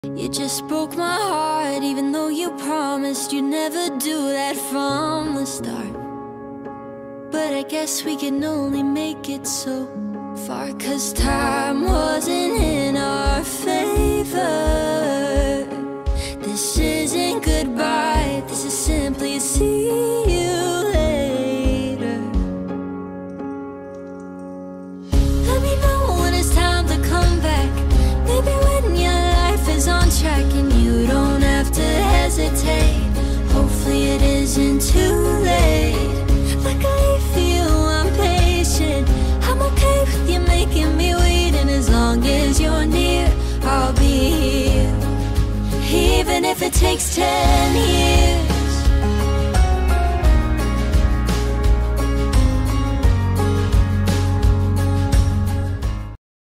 You just broke my heart, even though you promised you'd never do that from the start. But I guess we can only make it so far, 'cause time wasn't in our favor. This isn't goodbye, this is simply see you later. Let me know when it's time to come back. Maybe when your life is on track and you don't have to hesitate. Hopefully it isn't too late. Like I feel I'm patient, I'm okay with you making me wait. And as long as you're near, I'll be here, even if it takes 10 years.